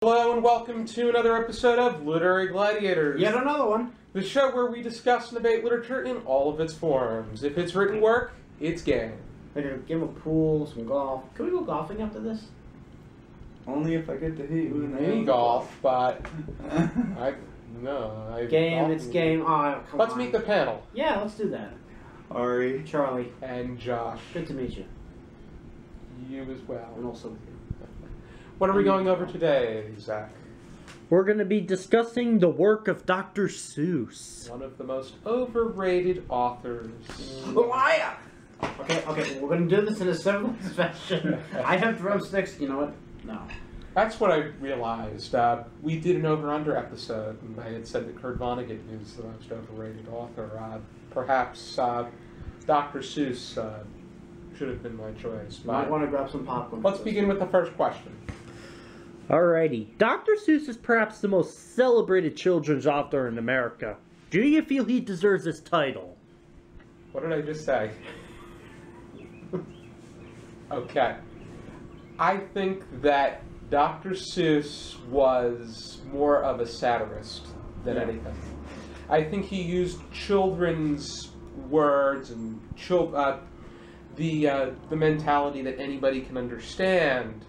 Hello and welcome to another episode of Literary Gladiators. Yet another one. The show where we discuss and debate literature in all of its forms. If it's written work, it's game. Like a game of pool, some golf. Can we go golfing after this? Only if I get to hit you. Maybe golf, but Game, it's game. Oh, come Let's on. meet the panel. Yeah, let's do that. Ari. Charlie. And Josh. Good to meet you. You as well. And also with you. What are we going over today, Zach? We're going to be discussing the work of Dr. Seuss. One of the most overrated authors. Liar! Okay, we're gonna do this in a similar fashion. I have drumsticks, you know what? No. That's what I realized. We did an over-under episode, and I had said that Kurt Vonnegut is the most overrated author. Perhaps Dr. Seuss should have been my choice. Might want to grab some popcorn. Let's begin with the first question. Alrighty. Dr. Seuss is perhaps the most celebrated children's author in America. Do you feel he deserves this title? What did I just say? Okay. I think that Dr. Seuss was more of a satirist than anything. I think he used children's words and the mentality that anybody can understand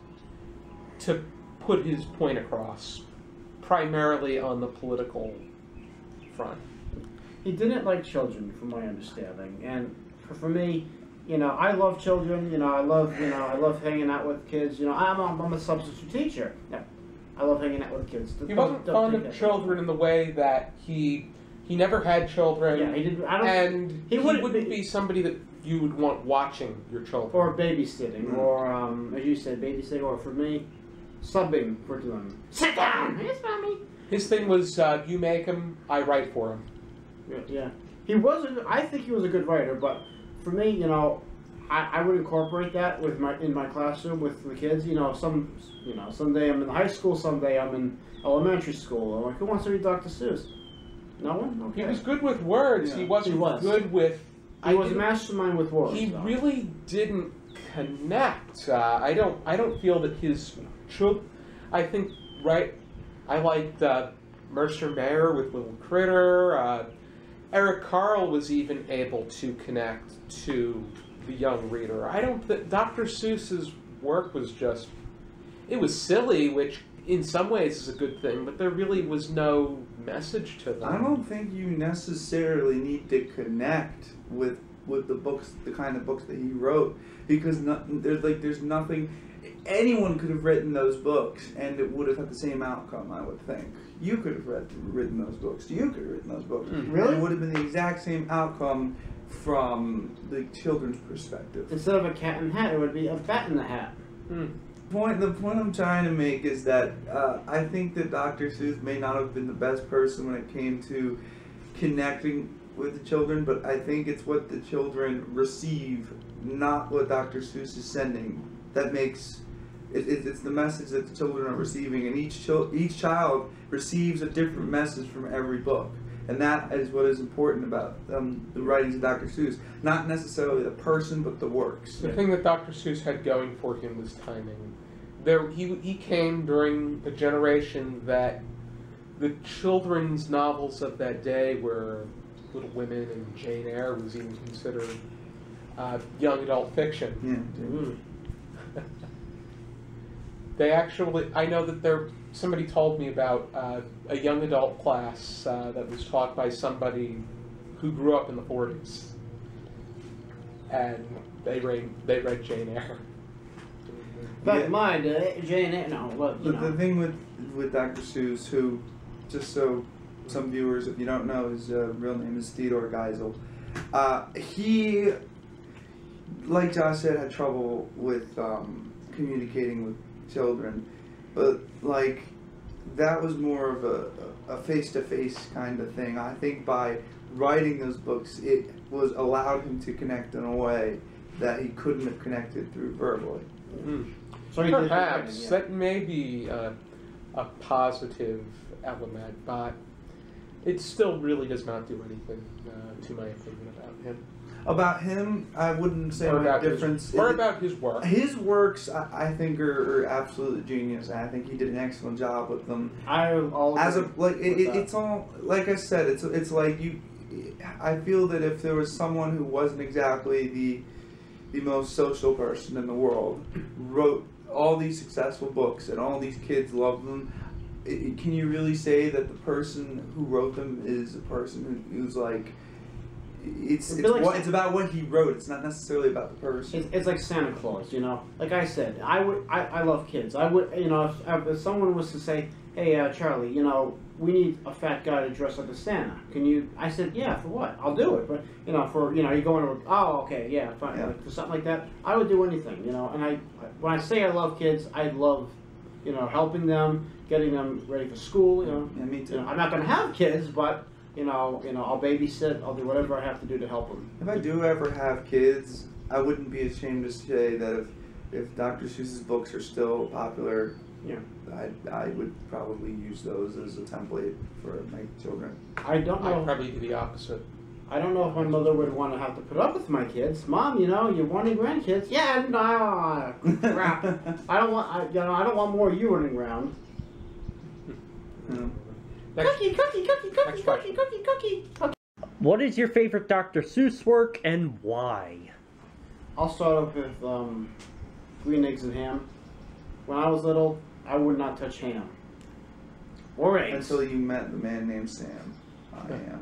to put his point across, primarily on the political front. He didn't like children, from my understanding, and for me, you know, I love children. You know, I love hanging out with kids. You know, I'm a substitute teacher. Yeah, I love hanging out with kids. He wasn't fond of children in the way that he never had children. Yeah, he didn't. He wouldn't be somebody that you would want watching your children. Or babysitting, or as you said, babysitting, or for me, subbing for them. Sit down. Yes, mommy. His thing was, you make him, I write for him. Yeah. He was. I think he was a good writer, but for me, you know, I would incorporate that with in my classroom with the kids. You know, someday I'm in high school, someday I'm in elementary school. I'm like, who wants to read Dr. Seuss? No one. Okay. He was good with words. Yeah. He wasn't good with. He was a mastermind with words. He really didn't connect. I don't feel that his children. I think I liked Mercer Mayer with Little Critter. Eric Carle was even able to connect to the young reader. I don't think Dr. Seuss's work was just, it was silly, which in some ways is a good thing, but there really was no message to them. I don't think you necessarily need to connect with the books, the kind of books that he wrote, because there's nothing. Anyone could have written those books, and it would have had the same outcome, I would think. You could have written those books. You could have written those books. Really? And it would have been the exact same outcome from the children's perspective. Instead of a cat in the hat, it would be a bat in the hat. The point I'm trying to make is that I think that Dr. Seuss may not have been the best person when it came to connecting with the children, but I think it's what the children receive, not what Dr. Seuss is sending, that makes it's the message that the children are receiving, and each child receives a different message from every book, and that is what is important about the writings of Dr. Seuss. Not necessarily the person, but the works. The thing that Dr. Seuss had going for him was timing. He came during a generation that the children's novels of that day were Little Women, and Jane Eyre was even considered young adult fiction. Yeah. They actually, I know that somebody told me about a young adult class that was taught by somebody who grew up in the 40s, and they read Jane Eyre. But mine, Jane Eyre, no, look, The thing with Dr. Seuss, who, just so some viewers, if you don't know, his real name is Theodore Geisel. He, like Josh said, had trouble with communicating with children, but like that was more of a face-to-face kind of thing. I think by writing those books, it was allowed him to connect in a way that he couldn't have connected through verbally. So perhaps that may be a positive element, but it still really does not do anything, to my opinion, about him. About him, I wouldn't say Or my about difference. about his work. His works, I think, are absolute genius, and I think he did an excellent job with them. It's all like I said. It's like you. I feel that if there was someone who wasn't exactly the most social person in the world, wrote all these successful books, and all these kids love them, can you really say that the person who wrote them is a person who's like? It's about what he wrote. It's not necessarily about the person. It's like Santa Claus, you know. Like I said, I love kids. I would, you know, if someone was to say, "Hey, Charlie, you know, we need a fat guy to dress up as Santa. Can you?" I said, "Yeah, for what? I'll do it." But you know, you go into, oh, okay, yeah, fine, Yeah. Like, for something like that, I would do anything, you know. And when I say I love kids, I love, you know, helping them, getting them ready for school. You know, Yeah, me too. You know, I'm not going to have kids, but. You know, I'll babysit. I'll do whatever I have to do to help them. If I do ever have kids, I wouldn't be ashamed to say that if Dr. Seuss's books are still popular, Yeah. I would probably use those as a template for my children. I don't know. I'd probably do the opposite. I don't know if my mother would want to have to put up with my kids. Mom, you know, you're wanting grandkids. Yeah, no, crap. I don't want more you running around. Yeah. Cookie. What is your favorite Dr. Seuss work and why? I'll start off with green eggs and ham. When I was little, I would not touch ham or eggs. Until you met the man named Sam. I am.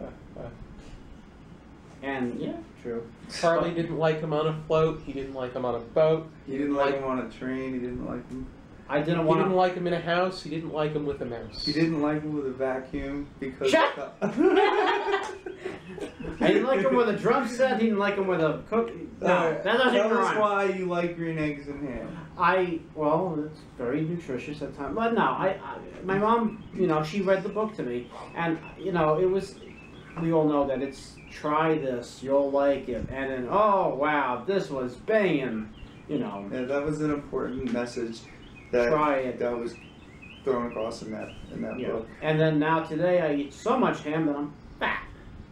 And yeah, true. Charlie didn't like him on a float. He didn't like him on a boat. He didn't like him on a train. He didn't like him. I didn't He want didn't to. like him in a house. He didn't like him with a mouse. He didn't like him with a vacuum because. Shut I didn't like him with a drum set. He didn't like him with a cook. No, that doesn't Tell even us rhyme. why you like green eggs and ham. Well, it's very nutritious at times. But no, my mom, you know, she read the book to me, and you know, it was. We all know that it's try this, you'll like it, and then oh wow, this was banging, you know. Yeah, that was an important message that Try it. that was thrown across in that Yeah. book. And then now today I eat so much ham that I'm fat.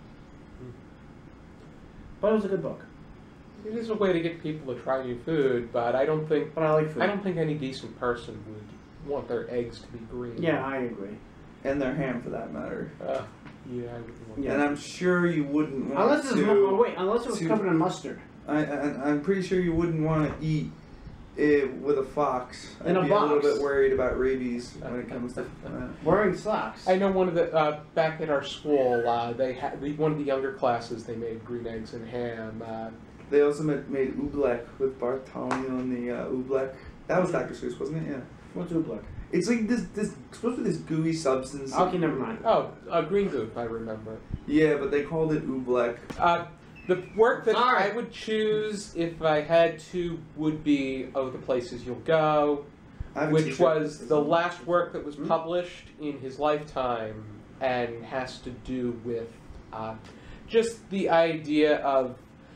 But it was a good book. It is a way to get people to try new food, but I don't think But I like food. any decent person would want their eggs to be green. Yeah, I agree. And their ham, for that matter. Yeah, I wouldn't want Yeah. And I'm sure you wouldn't want Unless to. unless it was to- covered in mustard. I'm pretty sure you wouldn't want to eat it with a fox. In a I'd be box. a little bit worried about rabies when it comes to that. Wearing socks. I know one of the back at our school, they had one of the younger classes. They made green eggs and ham. They also made oobleck with Bartholomew and the oobleck. That was Dr. Seuss, wasn't it? Yeah. What's oobleck? It's like this supposed to be this gooey substance. Okay, never mind. Oh, green goop, I remember. Yeah, but they called it oobleck. The work that Sorry. I would choose if I had to would be "Oh, the Places You'll Go," I have a which t-shirt. was the last work that was published in his lifetime and has to do with just the idea of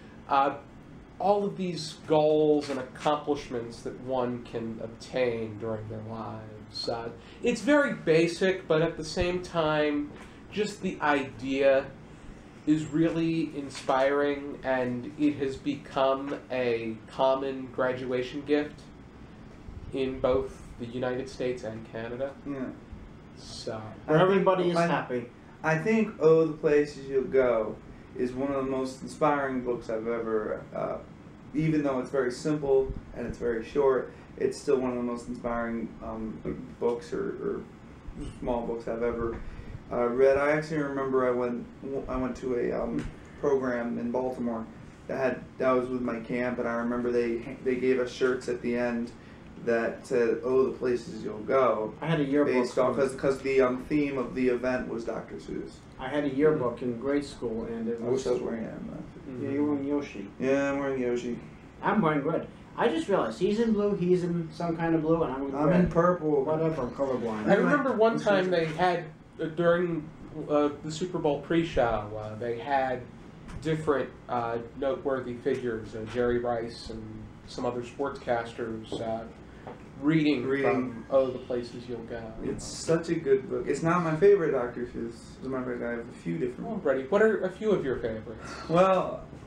all of these goals and accomplishments that one can obtain during their lives. It's very basic, but at the same time, just the idea is really inspiring, and it has become a common graduation gift in both the United States and Canada. Yeah. So, Where everybody is I- happy. I think "Oh, the Places You'll Go" is one of the most inspiring books I've ever. Even though it's very simple and it's very short, it's still one of the most inspiring books or small books I've ever read. I actually remember I went to a program in Baltimore that was with my camp, and I remember they gave us shirts at the end that said "Oh, the Places You'll Go," I had a yearbook. based off because the theme of the event was Dr. Seuss. I had a yearbook in grade school, and it I wish was. I was wearing it. Yeah, you're wearing Yoshi. Yeah, I'm wearing Yoshi. I'm wearing red. I just realized he's in blue, he's in some kind of blue, and I'm in I'm red. in purple. Whatever, I'm colorblind. I remember one time they had, during the Super Bowl pre-show, they had different noteworthy figures, Jerry Rice and some other sportscasters reading from "Oh, the Places You'll Go." It's such a good book. It's not my favorite Dr. Seuss. As a matter of fact, I have a few different. Alrighty, what are a few of your favorites? Well,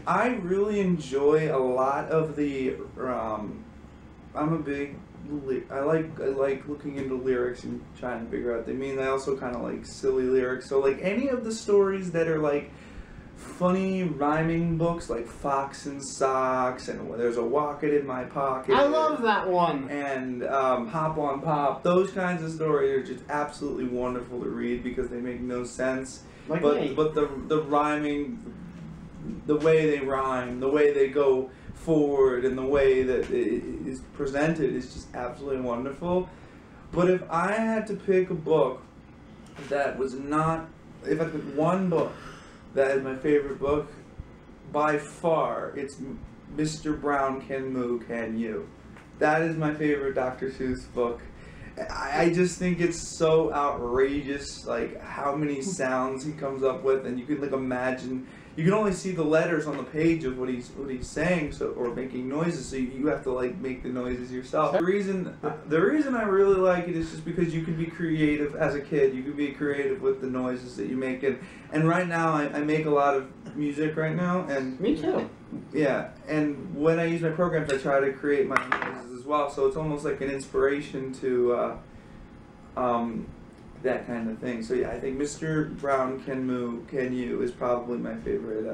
I really enjoy a lot of the. I'm a big. I like looking into lyrics and trying to figure out. I also kind of like silly lyrics. So like any of the stories that are like funny rhyming books, like Fox and Socks, and There's a Rocket in My Pocket. I love that one. And Hop on Pop. Those kinds of stories are just absolutely wonderful to read because they make no sense. Like but me. but the rhyming, the way they rhyme, the way they go forward, and the way that it is presented is just absolutely wonderful. But if I had to pick a book that was not, if I pick one book that is my favorite book, by far, it's Mr. Brown Can Moo Can You. That is my favorite Dr. Seuss book. I just think it's so outrageous, like how many sounds he comes up with, and you can like imagine. You can only see the letters on the page of what he's saying, or making noises. So you have to like make the noises yourself. The reason I really like it is just because you can be creative as a kid. You can be creative with the noises that you make, and right now I make a lot of music right now, and Me too. yeah. And when I use my programs, I try to create my noises as well. So it's almost like an inspiration to that kind of thing. So yeah, I think Mr. Brown Can Moo Can You is probably my favorite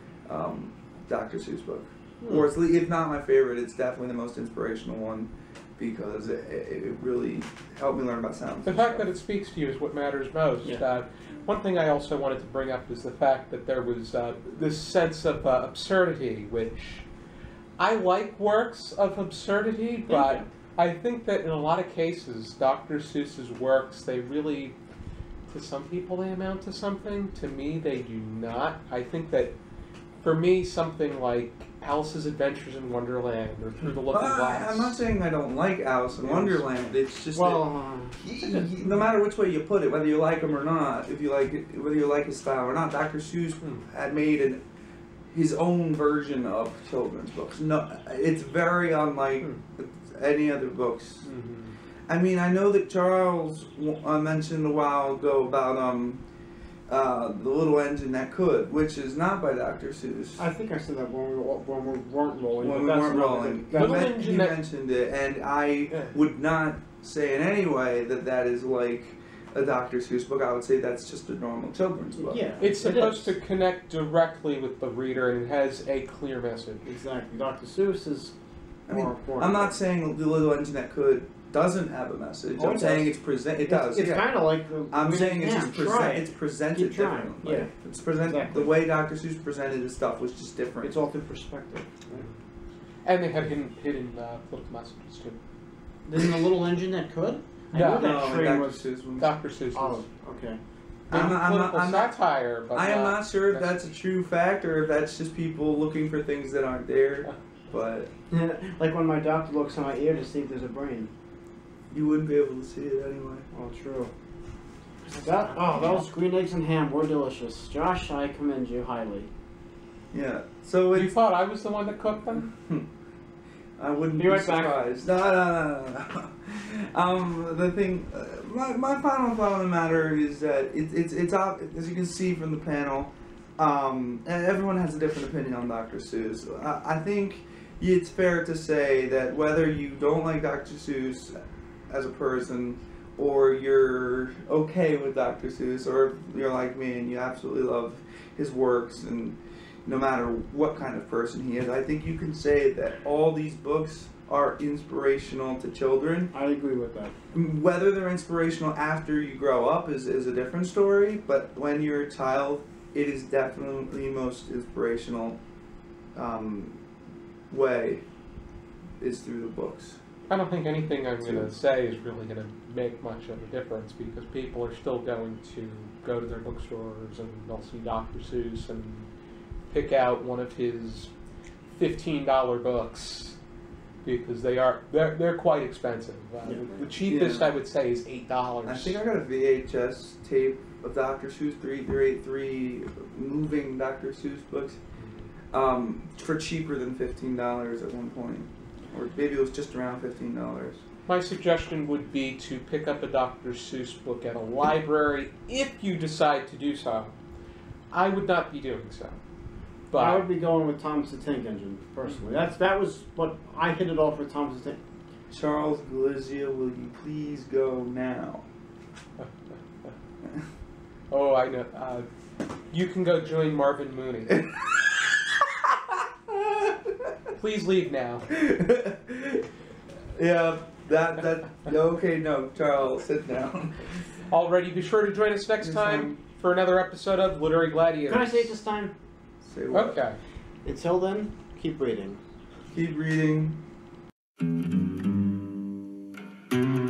Dr. Seuss book. Or if not my favorite, it's definitely the most inspirational one because it really helped me learn about sounds. The fact that it speaks to you is what matters most. Yeah. One thing I also wanted to bring up is the fact that there was this sense of absurdity, which I like works of absurdity, but I think that in a lot of cases, Dr. Seuss's works, they really, to some people they amount to something. To me, they do not. I think that, for me, something like Alice's Adventures in Wonderland or Through the Looking Glass. I'm not saying I don't like Alice in Wonderland. It's just no matter which way you put it, whether you like him or not, if you like it, whether you like his style or not, Dr. Seuss had made his own version of children's books. No, it's very unlike any other books. I mean, I know that Charles mentioned a while ago about The Little Engine That Could, which is not by Dr. Seuss. I think I said that when we weren't rolling. When we weren't rolling. He mentioned it, and I would not say in any way that that is like a Dr. Seuss book. I would say that's just a normal children's book. Yeah, it's supposed to connect directly with the reader and it has a clear message. Exactly. Dr. Seuss is more important. I'm not saying The Little Engine That Could doesn't have a message. I'm saying it's present. It does. It's kind of like I'm saying it's just it's presented differently. Yeah, it's presented the way Dr. Seuss presented his stuff was just different. It's all through perspective. Right? And they had hidden political messages too. Isn't The Little Engine That Could? No, Dr. Seuss. Oh, okay. I'm not satire, but I am not sure if that's a true fact or if that's just people looking for things that aren't there. But like when my doctor looks in my ear to see if there's a brain. You wouldn't be able to see it anyway. Oh, true. Those green eggs and ham were delicious. Josh, I commend you highly. Yeah. So you thought I was the one that cooked them? I wouldn't be surprised. No. The thing, my final thought on the matter is that it's as you can see from the panel, everyone has a different opinion on Dr. Seuss. I think it's fair to say that whether you don't like Dr. Seuss as a person, or you're okay with Dr. Seuss, or you're like me and you absolutely love his works, and no matter what kind of person he is, I think you can say that all these books are inspirational to children. I agree with that. Whether they're inspirational after you grow up is a different story, but when you're a child, it is definitely the most inspirational way is through the books. I don't think anything I'm going to say is really going to make much of a difference because people are still going to go to their bookstores and they'll see Dr. Seuss and pick out one of his $15 books because they're quite expensive. The cheapest I would say is $8. I think I got a VHS tape of Dr. Seuss, 383 moving Dr. Seuss books for cheaper than $15 at one point. Or maybe it was just around $15. My suggestion would be to pick up a Dr. Seuss book at a library if you decide to do so. I would not be doing so. But I would be going with Thomas the Tank Engine personally. That was what I hit it off with Thomas the Tank. Charles Galizia, will you please go now? oh, I know. You can go join Marvin Mooney. Please leave now. Yeah, that. Okay, no, Charles, sit down. Alrighty, be sure to join us next time for another episode of Literary Gladiators. Can I say it this time? Say what? Okay. Until then, keep reading. Keep reading.